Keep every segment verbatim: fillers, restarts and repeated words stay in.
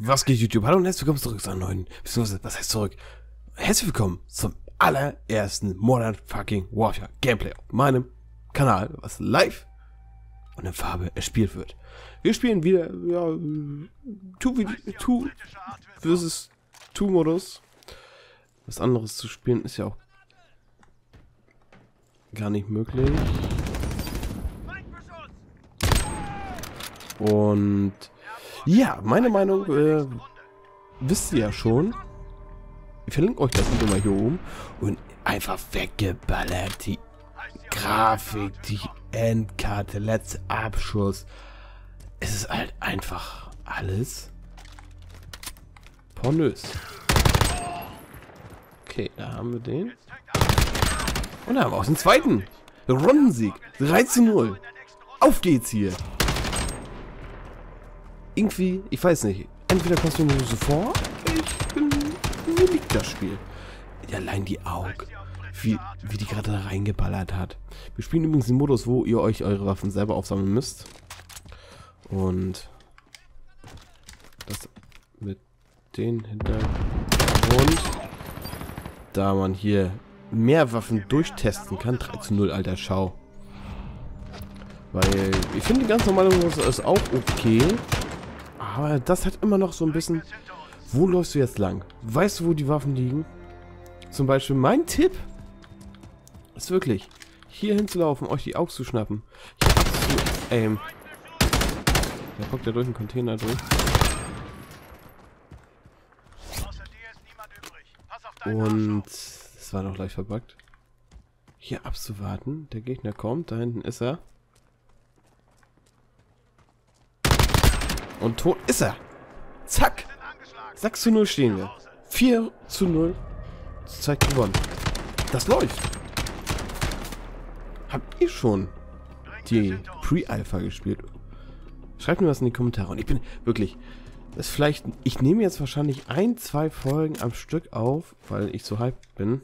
Was geht, YouTube? Hallo und herzlich willkommen zurück zu einem neuen, beziehungsweise, was heißt zurück? Herzlich willkommen zum allerersten Modern fucking Warfare Gameplay auf meinem Kanal, was live und in Farbe erspielt wird. Wir spielen wieder, ja, zwei versus zwei Modus. Was anderes zu spielen ist ja auch gar nicht möglich. Und ja, meine Meinung äh, wisst ihr ja schon. Ich verlinke euch das Video mal hier oben. Und einfach weggeballert. Die Grafik, die Endkarte, letzter Abschuss. Es ist halt einfach alles pornös. Okay, da haben wir den. Und da haben wir auch den zweiten. Rundensieg. drei zu null. Auf geht's hier. Irgendwie, ich weiß nicht, entweder kommst du mir so vor, ich bin, mir liegt das Spiel. Allein die Augen, wie, wie die gerade da reingeballert hat. Wir spielen übrigens den Modus, wo ihr euch eure Waffen selber aufsammeln müsst. Und das mit den Hintergrund, da man hier mehr Waffen durchtesten kann. Drei zu null, alter Schau. Weil ich finde, die ganz normale Modus ist auch okay. Aber das hat immer noch so ein bisschen... Wo läufst du jetzt lang? Weißt du, wo die Waffen liegen? Zum Beispiel mein Tipp ist wirklich, hier hinzulaufen, euch die Augen zu schnappen. Hier abzu aim. Da guckt er durch den Container durch. Und es war noch leicht verbuggt. Hier abzuwarten. Der Gegner kommt. Da hinten ist er. Und tot ist er. Zack. sechs zu null stehen wir. vier zu null. Zeit gewonnen. Das läuft. Habt ihr schon die Pre-Alpha gespielt? Schreibt mir was in die Kommentare. Und ich bin wirklich... Das vielleicht... Ich nehme jetzt wahrscheinlich ein, zwei Folgen am Stück auf, weil ich so hyped bin.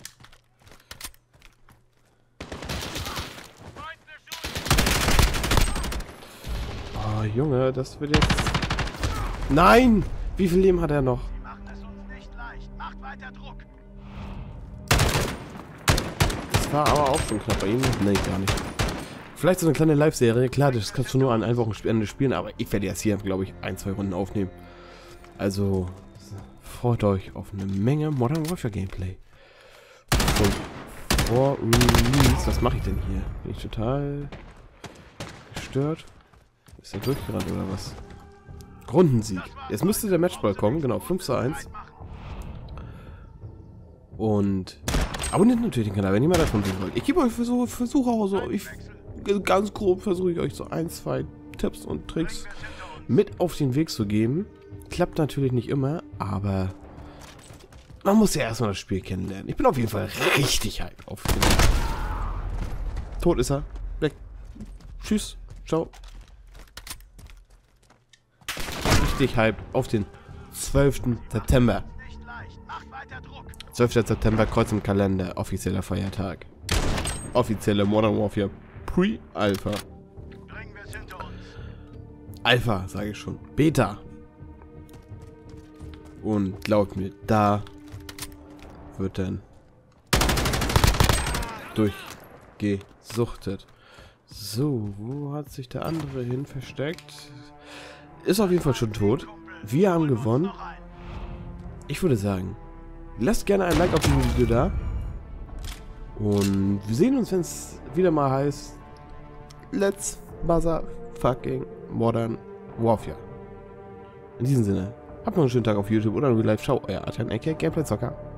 Oh, Junge, das wird jetzt... Nein! Wie viel Leben hat er noch? Das war aber auch schon knapp bei ihm. Nee, gar nicht. Vielleicht so eine kleine Live-Serie. Klar, das kannst du nur an ein Wochenende spielen, aber ich werde jetzt hier, glaube ich, ein, zwei Runden aufnehmen. Also, freut euch auf eine Menge Modern Warfare Gameplay. Und vor Release, was mache ich denn hier? Bin ich total gestört? Ist er durchgerannt oder was? Rundensieg. Jetzt müsste der Matchball kommen, genau, fünf zu eins. Und abonniert natürlich den Kanal, wenn ihr mehr davon sehen wollt. Ich gebe euch Versuche, Versuche auch so, ich, ganz grob versuche ich euch so ein, zwei Tipps und Tricks mit auf den Weg zu geben. Klappt natürlich nicht immer, aber man muss ja erstmal das Spiel kennenlernen. Ich bin auf jeden Fall richtig hype auf den. Tot ist er. Weg. Tschüss. Ciao. Richtig hype auf den zwölften September. zwölfter September, Kreuz im Kalender, offizieller Feiertag. Offizielle Modern Warfare Pre-Alpha. Alpha, sage ich schon. Beta. Und glaubt mir, da wird dann durchgesuchtet. So, wo hat sich der andere hin versteckt? Ist auf jeden Fall schon tot. Wir haben gewonnen. Ich würde sagen, lasst gerne ein Like auf diesem Video da. Und wir sehen uns, wenn es wieder mal heißt Let's Motherfucking Modern Warfare. In diesem Sinne, habt noch einen schönen Tag auf YouTube oder live. Ciao, euer Artan, aka Gameplay Zocker.